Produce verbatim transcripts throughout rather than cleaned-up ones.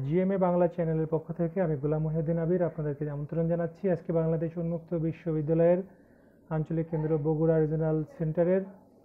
GMA Bangla চ্যানেলের পক্ষ থেকে আমি গোলাম মহিউদ্দিন আবির আপনাদেরকে আমন্ত্রণ জানাচ্ছি আজকে বাংলাদেশ উন্মুক্ত বিশ্ববিদ্যালয়ের আঞ্চলিক কেন্দ্র বগুড়া রিজিওনাল সেন্টারের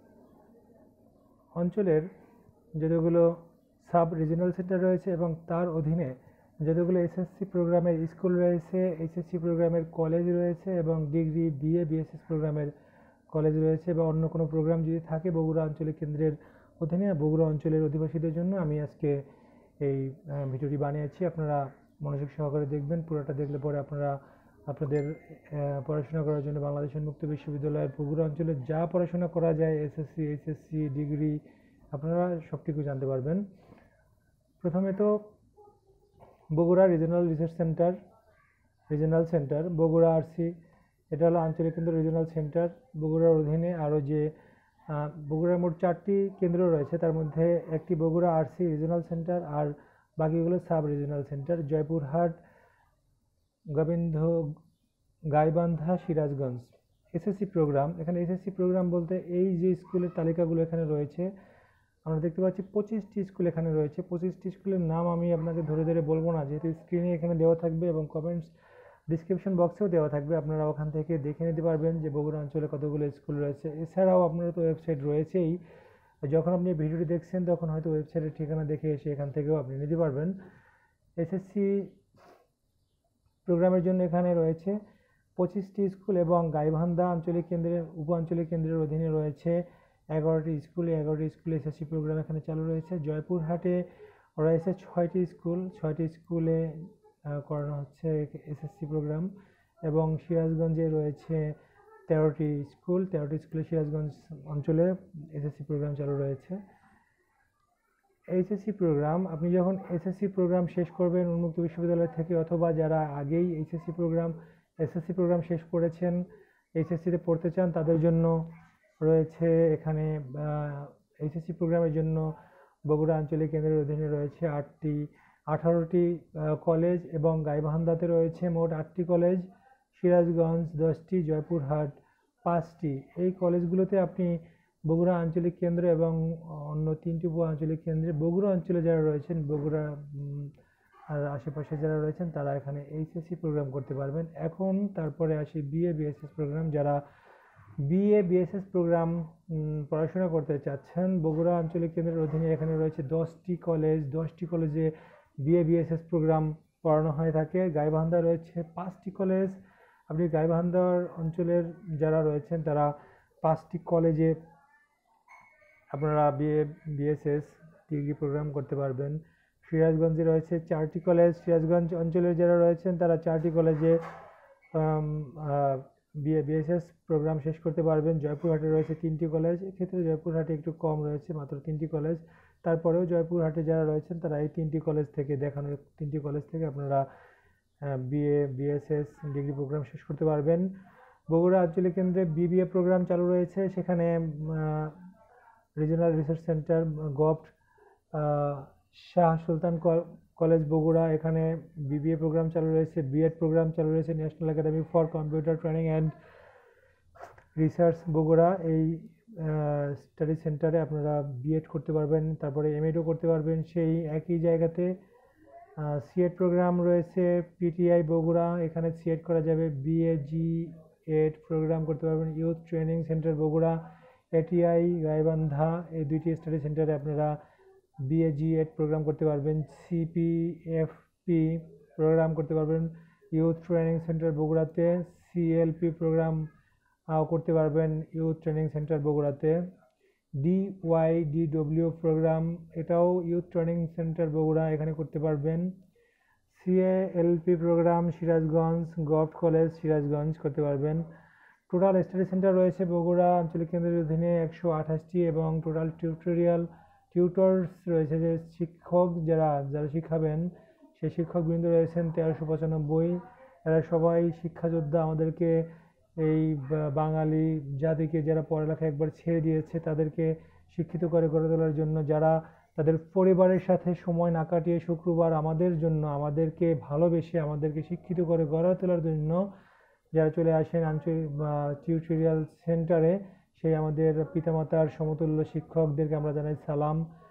অঞ্চলের যতগুলো সাব রিজিওনাল সেন্টার রয়েছে এবং তার অধীনে যতগুলো এসএসসি প্রোগ্রামের স্কুল রয়েছে, এইচএসসি প্রোগ্রামের কলেজ রয়েছে এবং ডিগ্রি বিএ বিএসএস প্রোগ্রামের কলেজ রয়েছে বা অন্য কোনো প্রোগ্রাম যদি থাকে বগুড়া আঞ্চলিক কেন্দ্রের অধীনে বগুড়া অঞ্চলের অধিবাসীদের জন্য আমি আজকে এই ভিডিওটি বানিয়েছি। আপনারা মনোযোগ সহকারে দেখবেন। পুরোটা দেখলে পরে আপনারা আপনাদের পড়াশোনা করার জন্য বাংলাদেশ উন্মুক্ত বিশ্ববিদ্যালয়ের বগুড়া অঞ্চলে যা পড়াশোনা করা যায় এসএসসি এইচএসসি ডিগ্রি আপনারা সবটুকু জানতে পারবেন। প্রথমে তো Bogura regional research centre regional centre Bogura RC, এটা হলো আঞ্চলিক কেন্দ্র রিজিওনাল সেন্টার। বগুড়ার অধীনে আরও যে বগুড়ার মোট চারটি কেন্দ্র রয়েছে তার মধ্যে একটি বগুড়া আরসি রিজিওনাল সেন্টার আর বাকিগুলো sub regional centre. Joypurhat, Gobinda Gaibandha, Sirajganj. SSC programme, এখানে এসএসসি প্রোগ্রাম বলতে এই যে স্কুলের তালিকাগুলো এখানে রয়েছে আমরা দেখতে পাচ্ছি পঁচিশটি স্কুল এখানে রয়েছে। পঁচিশটি স্কুলের নাম আমি আপনাকে ধরে ধরে বলবো না, যেহেতু স্ক্রিনে এখানে দেওয়া থাকবে এবং কমেন্টস ডিসক্রিপশন বক্সেও দেওয়া থাকবে, আপনারা ওখান থেকে দেখে নিতে পারবেন যে বগুড়া অঞ্চলে কতগুলো স্কুল রয়েছে। এছাড়াও আপনারা তো ওয়েবসাইট রয়েছেই, যখন আপনি ভিডিওটি দেখছেন তখন হয়তো ওয়েবসাইটের ঠিকানা দেখে এসে এখান থেকেও আপনি নিতে পারবেন। এসএসসি প্রোগ্রামের জন্য এখানে রয়েছে পঁচিশটি স্কুল এবং গাইবান্ধা আঞ্চলিক কেন্দ্রের উপ আঞ্চলিক কেন্দ্রের অধীনে রয়েছে এগারোটি স্কুল। এগারোটি স্কুলে এসএসসি প্রোগ্রাম এখানে চালু রয়েছে। জয়পুরহাটে রয়েছে ছয়টি স্কুল, ছয়টি স্কুলে করানো হচ্ছে এসএসসি প্রোগ্রাম এবং সিরাজগঞ্জে রয়েছে তেরোটি স্কুল, তেরোটি স্কুলে সিরাজগঞ্জ অঞ্চলে এসএসসি প্রোগ্রাম চালু রয়েছে। এইচএসসি প্রোগ্রাম, আপনি যখন এসএসসি প্রোগ্রাম শেষ করবেন উন্মুক্ত বিশ্ববিদ্যালয় থেকে অথবা যারা আগেই এইচএসসি প্রোগ্রাম এসএসসি প্রোগ্রাম শেষ করেছেন এইচএসসিতে পড়তে চান তাদের জন্য রয়েছে এখানে এইচএসসি প্রোগ্রামের জন্য বগুড়া আঞ্চলিক কেন্দ্রের অধীনে রয়েছে আটটি আঠারোটি কলেজ এবং গাইবান্ধাতে রয়েছে মোট আটটি কলেজ, সিরাজগঞ্জ দশটি, জয়পুরহাট পাঁচটি। এই কলেজগুলোতে আপনি বগুড়া আঞ্চলিক কেন্দ্র এবং অন্য তিনটি উপ আঞ্চলিক কেন্দ্রে বগুড়া অঞ্চলে যারা রয়েছেন বগুড়া আর আশেপাশে যারা রয়েছেন তারা এখানে এইচএসসি প্রোগ্রাম করতে পারবেন। এখন তারপরে আসি বিএ বিএসএস প্রোগ্রাম। যারা বিএ বিএসএস প্রোগ্রাম পড়াশোনা করতে চাচ্ছেন বগুড়া আঞ্চলিক কেন্দ্রের অধীনে এখানে রয়েছে দশটি কলেজ, দশটি কলেজে বিএ বিএসএস প্রোগ্রাম পড়ানো হয়ে থাকে। গাইবান্ধা রয়েছে পাঁচটি কলেজ। আপনি গাইবান্ধার অঞ্চলের যারা রয়েছেন তারা পাঁচটি কলেজে আপনারা বিএ বিএসএস ডিগ্রি প্রোগ্রাম করতে পারবেন। সিরাজগঞ্জে রয়েছে চারটি কলেজ, সিরাজগঞ্জ অঞ্চলের যারা রয়েছেন তারা চারটি কলেজে বিএ বিএসএস প্রোগ্রাম শেষ করতে পারবেন। জয়পুরহাটে রয়েছে তিনটি কলেজ, এক্ষেত্রে জয়পুরহাটে একটু কম রয়েছে, মাত্র তিনটি কলেজ। তারপরেও জয়পুরহাটে যারা রয়েছেন তারা এই তিনটি কলেজ থেকে দেখানো তিনটি কলেজ থেকে আপনারা বিএ বিএসএস ডিগ্রি প্রোগ্রাম শেষ করতে পারবেন। বগুড়া আঞ্চলিক কেন্দ্রে বিবিএ প্রোগ্রাম চালু রয়েছে, সেখানে regional research centre govt Shah Sultan college Bogura, এখানে বিবিএ প্রোগ্রাম চালু রয়েছে। বিএড প্রোগ্রাম চালু রয়েছে national academy for computer training and research Bogura. এই স্টাডি সেন্টারে আপনারা বিএড করতে পারবেন, তারপরে এমএডও করতে পারবেন সেই একই জায়গাতে। সিএড প্রোগ্রাম রয়েছে পিটিআই বগুড়া, এখানে সিএড করা যাবে। বিএজি এড প্রোগ্রাম করতে পারবেন youth training centre Bogura. ATI Gaibandha, এই দুইটি স্টাডি সেন্টারে আপনারা বিএজি এড প্রোগ্রাম করতে পারবেন। সিপিএফপি প্রোগ্রাম করতে পারবেন ইউথ ট্রেনিং সেন্টার বগুড়াতে। সিএলপি প্রোগ্রাম করতে পারবেন ইউথ ট্রেনিং সেন্টার বগুড়াতে। ডিওয়াইডিডব্লিউ প্রোগ্রাম, এটাও ইউথ ট্রেনিং সেন্টার বগুড়া, এখানে করতে পারবেন। CALP programme Sirajganj govt college Sirajganj করতে পারবেন। টোটাল স্টাডি সেন্টার রয়েছে বগুড়া আঞ্চলিক কেন্দ্রের অধীনে একশো আঠাশটি এবং টোটাল টিউটোরিয়াল টিউটর্স রয়েছে, যে শিক্ষক যারা যারা শিখাবেন সেই শিক্ষকবৃন্দ রয়েছেন তেরোশো পঁচানব্বই। এরা সবাই শিক্ষাযোদ্ধা, আমাদেরকে এই বাঙালি জাতিকে যারা পড়ালেখা একবার ছেড়ে দিয়েছে তাদেরকে শিক্ষিত করে গড়ে তোলার জন্য, যারা তাদের পরিবারের সাথে সময় না কাটিয়ে শুক্রবার আমাদের জন্য আমাদেরকে ভালোবেসে আমাদেরকে শিক্ষিত করে গড়ে তোলার জন্য যারা চলে আসেন আঞ্চলিক টিউটোরিয়াল সেন্টারে, সেই আমাদের পিতামাতার সমতুল্য শিক্ষকদেরকে আমরা জানাই সালাম।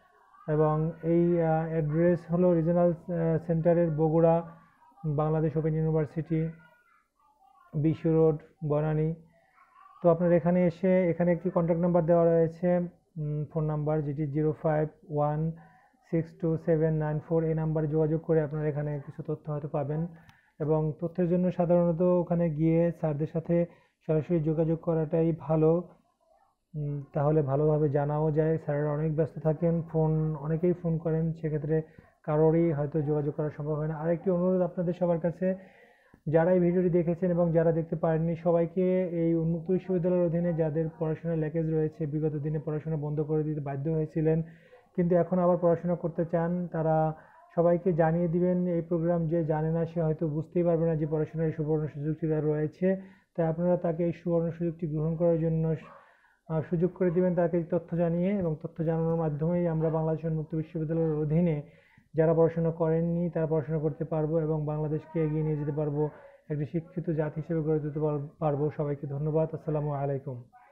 এবং এই অ্যাড্রেস হলো রিজনাল সেন্টারের Bogura, Bangladesh open university, Bishwa road, Banani. তো আপনারা এখানে এসে এখানে একটি কন্ট্যাক্ট নাম্বার দেওয়া রয়েছে, ফোন নাম্বার, যেটি zero five one six two seven nine four. এই নাম্বারে যোগাযোগ করে আপনারা এখানে কিছু তথ্য হয়তো পাবেন। এবং তথ্যের জন্য সাধারণত ওখানে গিয়ে স্যারদের সাথে সরাসরি যোগাযোগ করাটাই ভালো, তাহলে ভালোভাবে জানাও যায়। স্যারেরা অনেক ব্যস্ত থাকেন, ফোন অনেকেই ফোন করেন, সেক্ষেত্রে কারোরই হয়তো যোগাযোগ করা সম্ভব হয় না। আরেকটি অনুরোধ আপনাদের সবার কাছে, যারা এই ভিডিওটি দেখেছেন এবং যারা দেখতে পারেননি, সবাইকে এই উন্মুক্ত বিশ্ববিদ্যালয়ের অধীনে যাদের পড়াশোনার ল্যাকেজ রয়েছে, বিগত দিনে পড়াশোনা বন্ধ করে দিতে বাধ্য হয়েছিলেন কিন্তু এখন আবার পড়াশোনা করতে চান, তারা সবাইকে জানিয়ে দিবেন এই প্রোগ্রাম। যে জানে না সে হয়তো বুঝতেই পারবে না যে পড়াশোনার এই সুবর্ণ সুযোগটি রয়েছে, তাই আপনারা তাকে এই সুবর্ণ সুযোগটি গ্রহণ করার জন্য সুযোগ করে দিবেন, তাকে তথ্য জানিয়ে। এবং তথ্য জানানোর মাধ্যমেই আমরা বাংলাদেশ উন্মুক্ত বিশ্ববিদ্যালয়ের অধীনে যারা পড়াশোনা করেননি তারা পড়াশোনা করতে পারবো এবং বাংলাদেশকে এগিয়ে নিয়ে যেতে পারবো, একটি শিক্ষিত জাতি হিসেবে গড়ে তুলতে পারবো। সবাইকে ধন্যবাদ। আসসালামু আলাইকুম।